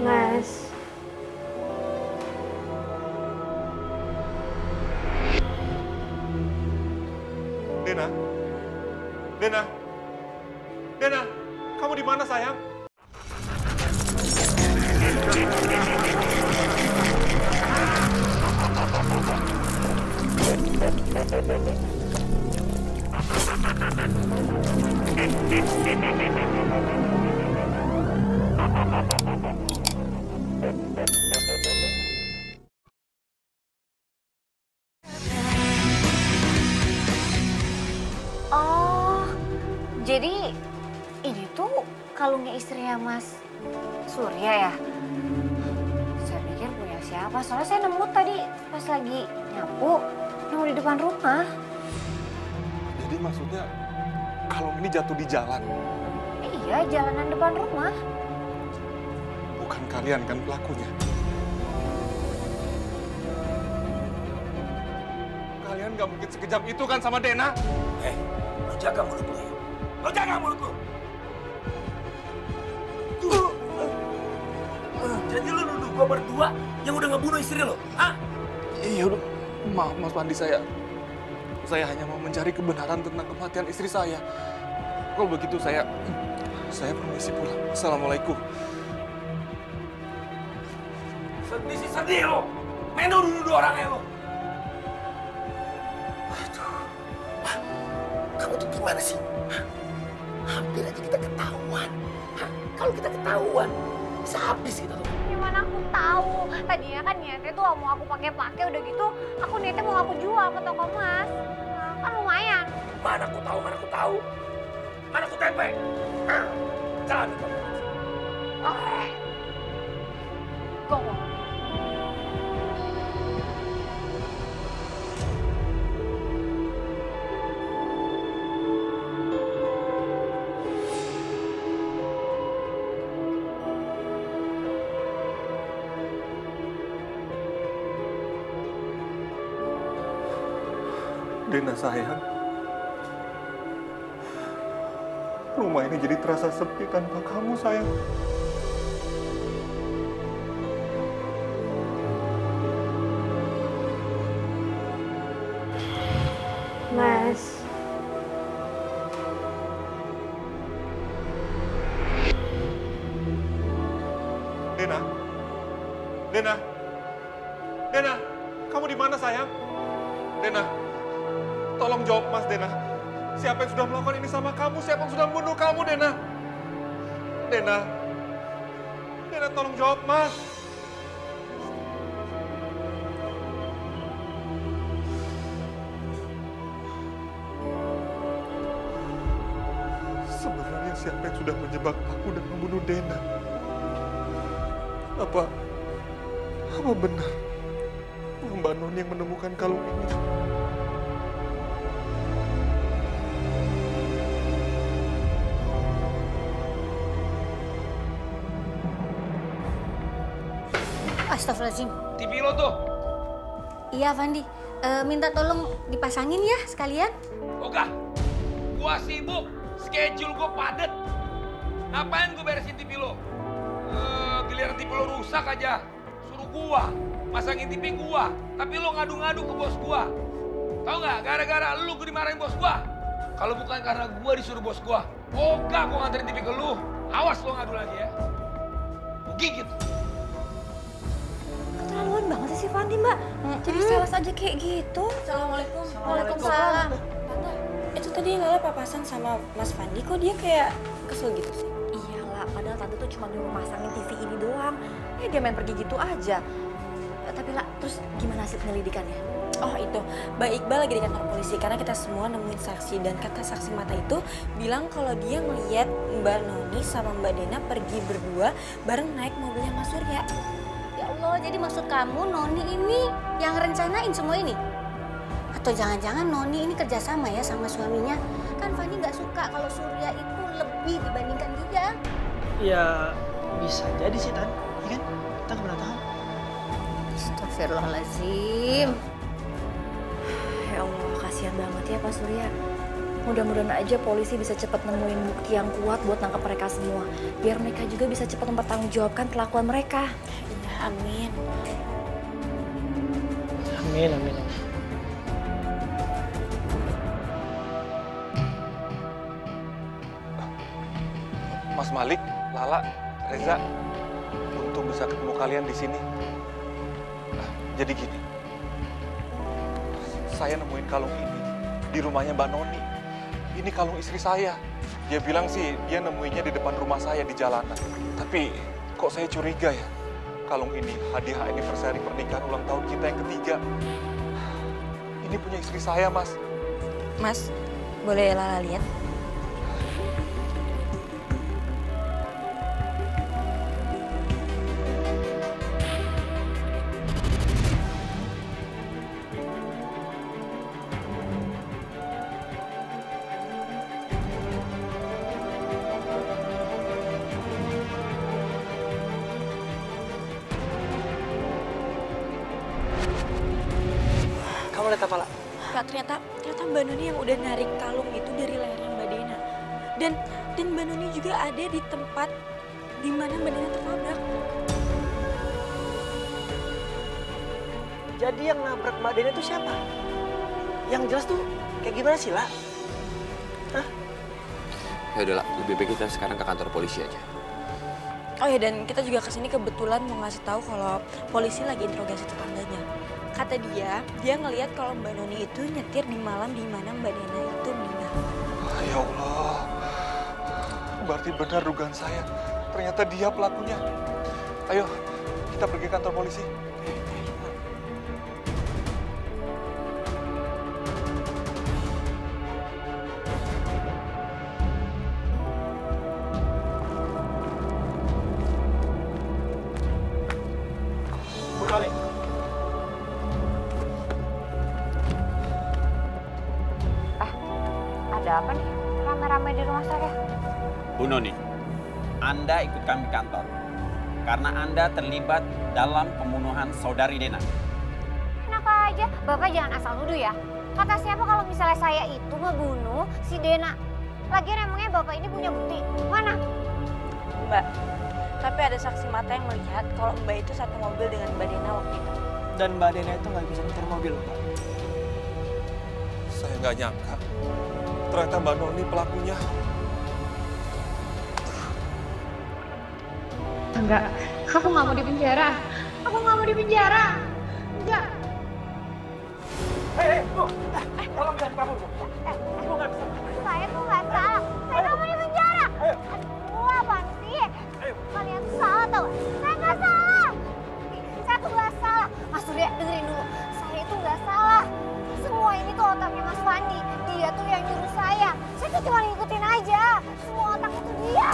Mas. Dena, Dena, Dena, kamu di mana sayang? Oh, jadi ini tuh kalungnya istrinya Mas Surya ya? Saya pikir punya siapa, soalnya saya nemu tadi pas lagi nyapu, nemu di depan rumah. Jadi maksudnya kalung ini jatuh di jalan? Iya, jalanan depan rumah. Bukan kalian kan pelakunya? Kalian gak mungkin sekejam itu kan sama Dena? Lo jaga mulut lo ya. Lo jaga mulut lo. Jadi lo nuduh gua berdua yang udah ngebunuh istri lo? Hah? Iya udah, maaf Mas Pandi, saya hanya mau mencari kebenaran tentang kematian istri saya. Kalau begitu saya permisi pulang. Assalamualaikum. Sedih lo. Main nuduh orangnya lo. Kamu tuh gimana sih? Hampir aja kita ketahuan. Kalau kita ketahuan, bisa habis kita tuh. Gimana aku tahu? Tadinya kan niatnya tuh mau aku pakai udah gitu, aku niatnya mau aku jual ke toko Mas. Nah, kan lumayan. Mana aku tahu. Mana aku tempe. Jalan. Go. Dena sayang, rumah ini jadi terasa sepi tanpa kamu sayang. Mas. Dena, Dena, Dena, kamu di mana sayang? Dena, tolong jawab Mas Dena. Siapa yang sudah melakukan ini sama kamu? Siapa yang sudah membunuh kamu, Dena? Dena, Dena tolong jawab Mas. Sebenarnya siapa yang sudah menjebak aku dan membunuh Dena? Apa benar Mbak Noni yang menemukan kalung ini? Astagfirullahaladzim. TV lo tuh. Iya, Fandi. Minta tolong dipasangin ya sekalian. Oga, gua sibuk. Schedule gua padet. Ngapain gua beresin TV lo? Giliran TV lo rusak aja. Suruh gua masangin TV gua. Tapi lo ngadu-ngadu ke bos gua. Tahu nggak? Gara-gara lu gua dimarahin bos gua. Kalau bukan karena gua disuruh bos gua, Oga gua nganterin TV ke lu. Awas lo ngadu lagi ya. Gua gigit. Keterlaluan banget sih Fandi, Mbak. Jadi sales aja kayak gitu. Assalamualaikum. Waalaikumsalam. Tante, itu tadi Lala papasan sama Mas Fandi, kok dia kayak kesel gitu sih? Iyalah, padahal Tante tuh cuma nyuruh masangin TV ini doang. Dia main pergi gitu aja. Tapi lah, terus gimana hasil penyelidikannya? Oh itu, Mbak Iqbal lagi di kantor polisi karena kita semua nemuin saksi. Dan kata saksi mata itu bilang kalau dia ngeliat Mbak Noni sama Mbak Dena pergi berdua bareng naik mobilnya Mas Surya. Ya Allah, jadi maksud kamu Noni ini yang rencanain semua ini? Atau jangan-jangan Noni ini kerjasama ya sama suaminya? Kan Fandi nggak suka kalau Surya itu lebih dibandingkan dia. Ya bisa jadi sih Tan, iya kan? Kita nggak pernah tahu. Astagfirullahaladzim. Ya Allah, kasihan banget ya Pak Surya. Mudah-mudahan aja polisi bisa cepat nemuin bukti yang kuat buat nangkap mereka semua. Biar mereka juga bisa cepat mempertanggungjawabkan kelakuan mereka. Ya, amin. Amin, amin. Mas Malik, Lala, Reza, untung bisa ketemu kalian di sini. Jadi gini, saya nemuin kalung ini di rumahnya Mbak Noni. Ini kalung istri saya. Dia bilang sih dia nemuinnya di depan rumah saya di jalanan. Tapi kok saya curiga ya? Kalung ini hadiah anniversary pernikahan ulang tahun kita yang ketiga. Ini punya istri saya, Mas. Mas, boleh Lala lihat? Kamu lihat apa, La? Kak, ternyata Mbak Noni yang udah narik kalung itu dari lehernya Mbak Dena. Dan Mbak Noni juga ada di tempat di mana Mbak Dena tertabrak. Jadi yang nabrak Mbak Dena itu siapa? Yang jelas tuh kayak gimana sih, La? Hah? Ya udahlah, lebih baik kita sekarang ke kantor polisi aja. Oh ya, dan kita juga kesini kebetulan mau ngasih tahu kalau polisi lagi interogasi tetangganya. Kata dia ngelihat kalau Mbak Noni itu nyetir di malam di mana Mbak Dena itu meninggal. Ya Allah, berarti benar dugaan saya. Ternyata dia pelakunya. Ayo, kita pergi ke kantor polisi. Ada apa nih? Rame-rame di rumah saya. Bu Noni, Anda ikut kami kantor karena Anda terlibat dalam pembunuhan saudari Dena. Enak aja, Bapak jangan asal nuduh ya. Kata siapa kalau misalnya saya itu ngebunuh si Dena? Lagian emangnya Bapak ini punya bukti? Mana? Mbak, tapi ada saksi mata yang melihat kalau Mbak itu satu mobil dengan Mbak Dena waktu itu. Dan Mbak Dena itu nggak bisa nyetir mobil, Pak. Saya nggak nyangka. Ternyata Mbak Noni pelakunya. Enggak, aku nggak mau di penjara. Aku nggak mau di penjara. Enggak. Bu, tolong jangan kabur, Bu. Ibu nggak bisa. Saya tuh nggak salah. Saya nggak mau di penjara. Aduh, apaan sih? Kalian tuh salah tau gak? Saya nggak salah. Saya tuh nggak salah. Mas Surya, dengerin dulu. Saya itu nggak salah. Semua ini tuh otaknya Mas Fandi. Dia tuh yang nyuruh saya. Saya tuh cuma ngikutin aja. Semua otak itu dia.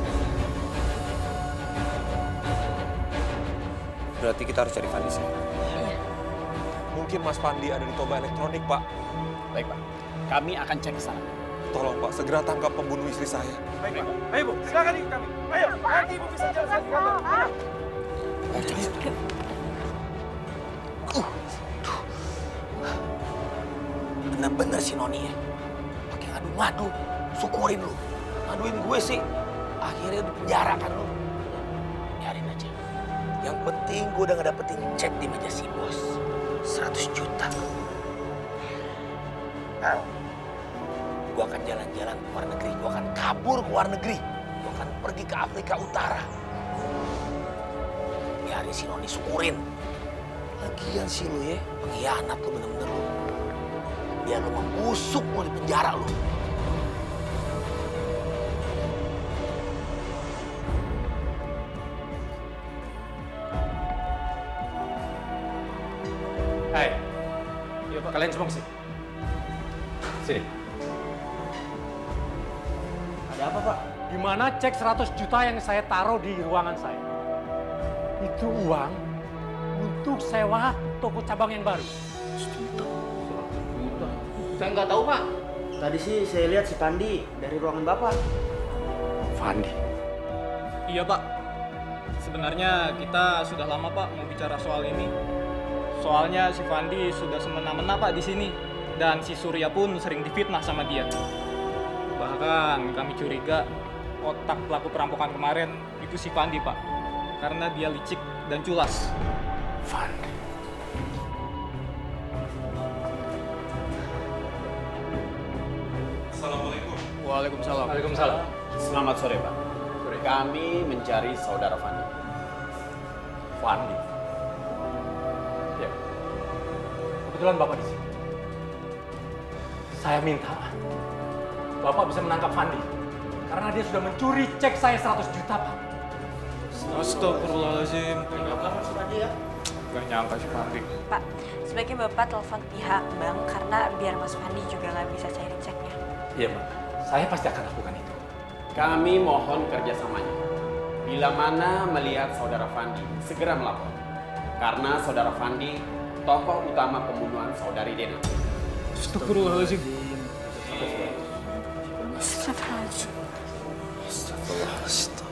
Berarti kita harus cari Fandi sih. Mungkin Mas Fandi ada di Toba Elektronik, Pak. Baik, Pak. Kami akan cek ke sana. Tolong, Pak, segera tangkap pembunuh istri saya. Baik, Pak. Ayo, Bu. Silakan ikut kami. Ayo, nanti Ibu bisa jalan sendiri ke kantor. Ayo. Bener-bener si Noni ya. Pakai ngadu-ngadu. Syukurin lu. Ngaduin gue sih. Akhirnya di penjara kan lu. Biarin aja. Yang penting gue udah ngedapetin cek di meja si bos. 100 juta. Hah? Gue akan jalan-jalan ke luar negeri. Gue akan kabur ke luar negeri. Gue akan pergi ke Afrika Utara. Biarin si Noni syukurin. Lagian sih lu ya. Pengkhianat lu bener-bener lu. Biar lu membusuk lu di penjara lu. Hai, iya Pak, kalian semua kesini. Sini. Ada apa, Pak? Gimana cek 100 juta yang saya taruh di ruangan saya? Itu uang untuk sewa toko cabang yang baru. 100 juta. Saya nggak tahu, Pak. Tadi sih saya lihat si Pandi dari ruangan Bapak. Fandi. Iya, Pak. Sebenarnya kita sudah lama, Pak, mau bicara soal ini. Soalnya si Fandi sudah semena-mena, Pak, di sini. Dan si Surya pun sering difitnah sama dia. Bahkan kami curiga otak pelaku perampokan kemarin itu si Pandi, Pak. Karena dia licik dan culas. Pandi. Assalamualaikum. Waalaikumsalam. Waalaikumsalam. Selamat sore, Pak. Kami mencari saudara Pandi. Pandi. Ya. Kebetulan Bapak di sini. Saya minta Bapak bisa menangkap Pandi karena dia sudah mencuri cek saya 100 juta, Pak. Astagfirullahaladzim. Ya. Gak nyangka si Pandi. Pak, sebaiknya Bapak telepon pihak bank karena biar Mas Pandi juga nggak bisa cairin ceknya. Iya, Pak. Saya pasti akan lakukan itu. Kami mohon kerjasamanya. Bila mana melihat saudara Pandi, segera melapor. Karena saudara Pandi tokoh utama pembunuhan saudari Dena. Astagfirullahaladzim. Astagfirullahaladzim. Astagfirullah.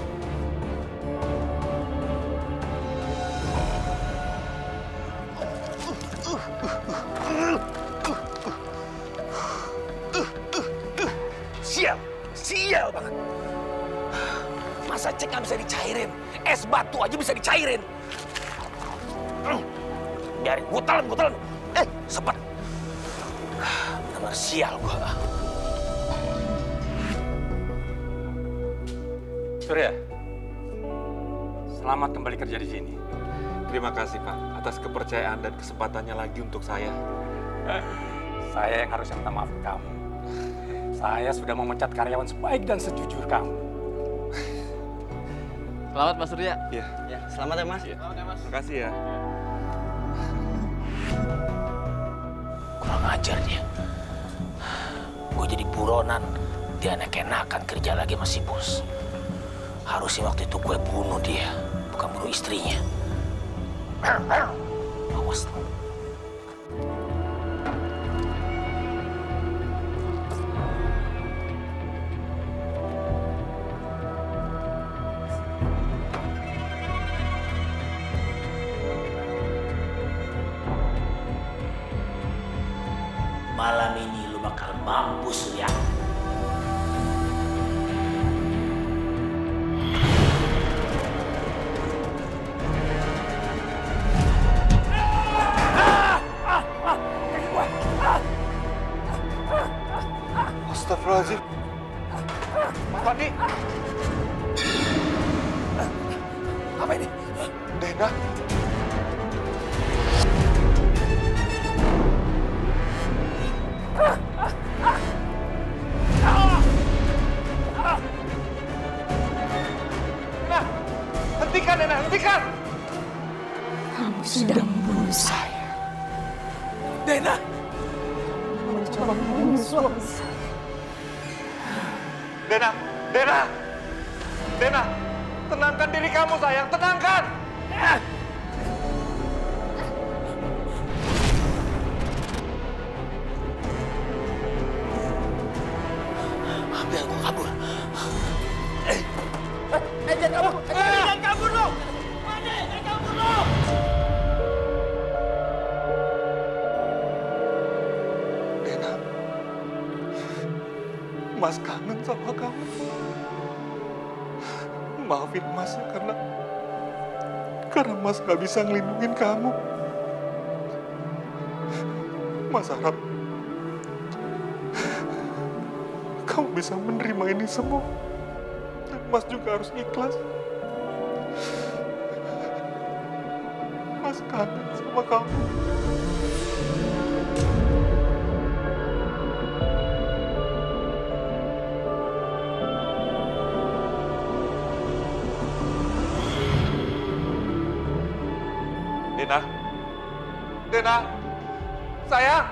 Sial banget. Masa cek nggak bisa dicairin? Es batu aja bisa dicairin. Biarin, gue telan. Sepet. Benar sial gue. Surya, selamat kembali kerja di sini. Terima kasih, Pak, atas kepercayaan dan kesempatannya lagi untuk saya. Saya yang harusnya minta maaf ke kamu. Saya sudah memecat karyawan sebaik dan sejujur kamu. Selamat Mas Surya. Iya. Ya, selamat ya Mas. Selamat ya Mas. Terima kasih ya. Kurang ajar dia. Gue jadi buronan, dia enak-enakan kerja lagi sama si bos. Harusnya waktu itu gue bunuh dia, bukan bunuh istrinya. Awas lo. Malam ini lu bakal mampus, Surya. Astagfirullahaladzim. Mas Pandi. Apa ini? Dena. Hentikan, Dena, hentikan! Kamu sudah membunuh saya. Dena! Kamu mencoba membunuh suami saya. Dena, tenangkan diri kamu, sayang, tenangkan! Biar gua kabur. Jangan kabur! Jangan kabur lo! Pandi, jangan kabur lo! Dena, Mas kangen sama kamu. Maafin Mas ya, karena Mas gak bisa ngelindungin kamu. Mas harap kamu bisa menerima ini semua. Dan Mas juga harus ikhlas. Mas kangen sama kamu. Dena, sayang.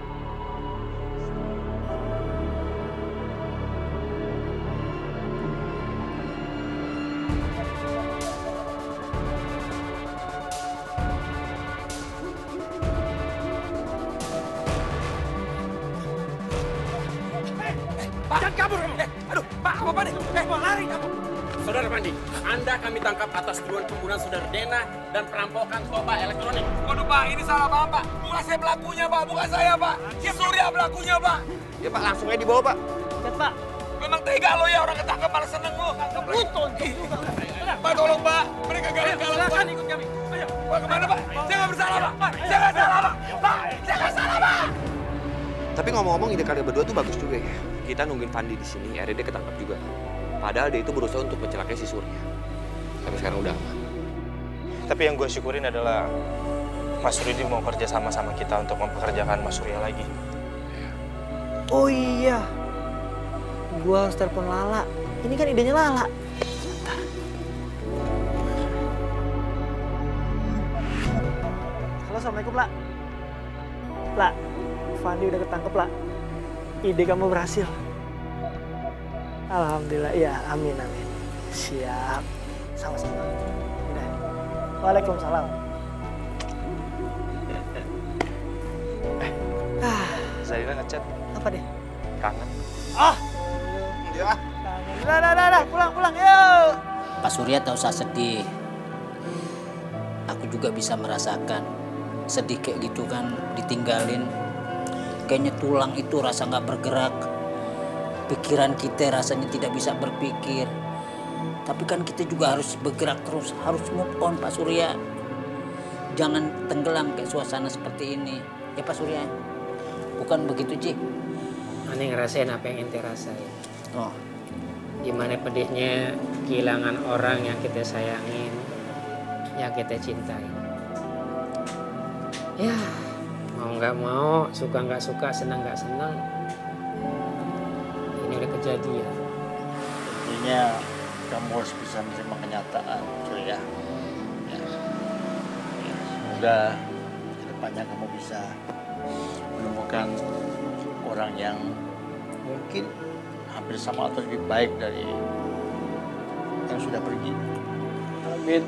Jangan kabur kamu. Aduh, Pak, apa nih? Lari kamu. Saudara Pandi, Anda kami tangkap atas tuduhan pembunuhan saudara Dena dan perampokan koba elektronik. Waduh Pak, ini salah paham Pak. Bukan saya pelakunya Pak, bukan saya Pak. Si Surya pelakunya Pak. Ya Pak, langsung aja dibawa Pak. Chat, Pak. Memang tega lo ya, orang ketangkep malah seneng lo. Pak, tolong Pak, mereka galak-galak. Silakan ikut kami. Ayo, Pak kemana Pak? Saya nggak bersalah Pak. Saya nggak salah Pak. Pak, saya nggak salah Pak. Tapi ngomong-ngomong ide kalian berdua tuh bagus juga ya. Kita nungguin Fandi di sini, akhirnya dia ketangkap juga. Padahal dia itu berusaha untuk mencelakai si Surya. Tapi sekarang udah aman. Tapi yang gue syukurin adalah Mas Rudi mau kerja sama kita untuk mempekerjakan Mas Surya lagi. Oh iya, gue harus telepon Lala. Ini kan idenya Lala. Halo, Assalamualaikum, La. La, Fandi udah ketangkep, La. Ide kamu berhasil. Alhamdulillah, ya, amin, amin. Siap, sama-sama. Udah. Waalaikumsalam. Zarina ngechat. Apa deh? Kangen. Ah! Ya. Kangen. Dah, pulang, yuk! Pak Surya tak usah sedih. Aku juga bisa merasakan sedih kayak gitu kan, ditinggalin. Kayaknya tulang itu rasa nggak bergerak. Pikiran kita rasanya tidak bisa berpikir. Tapi kan kita juga harus bergerak terus, harus move on Pak Surya. Jangan tenggelam kayak suasana seperti ini. Ya Pak Surya? Bukan begitu, Ci? Aneh ngerasain apa yang ente rasain. Oh. Gimana pedihnya kehilangan orang yang kita sayangin, yang kita cintai. Ya, mau nggak mau, suka nggak suka, senang nggak senang, ini udah kejadian. Intinya kamu harus bisa menerima kenyataan, Surya. Ya. Semoga kedepannya kamu bisa menemukan orang yang mungkin hampir sama atau lebih baik dari yang sudah pergi. Amin.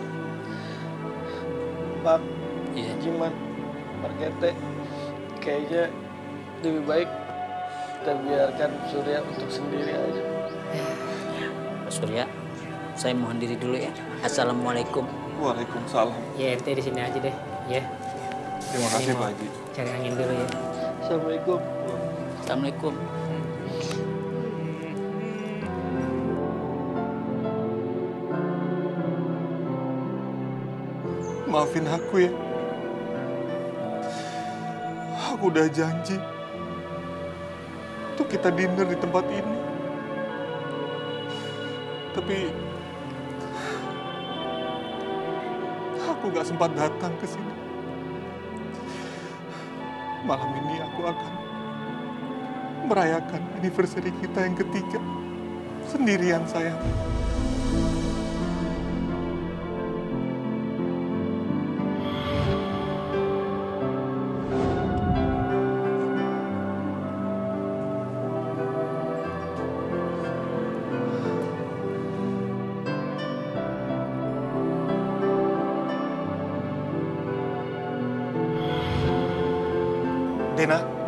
Pak, iya. Jiman, Pak RT, kayaknya lebih baik kita biarkan Surya untuk sendiri aja. Pak Surya, saya mohon diri dulu ya. Assalamualaikum. Waalaikumsalam. Ya RT di sini aja deh, ya. Terima kasih Pak Haji. Cari angin dulu ya. Assalamualaikum. Assalamualaikum. Maafin aku ya. Aku udah janji untuk kita dinner di tempat ini. Tapi aku gak sempat datang ke sini. Malam ini aku akan merayakan anniversary kita yang ketiga. Sendirian, sayang. Dena.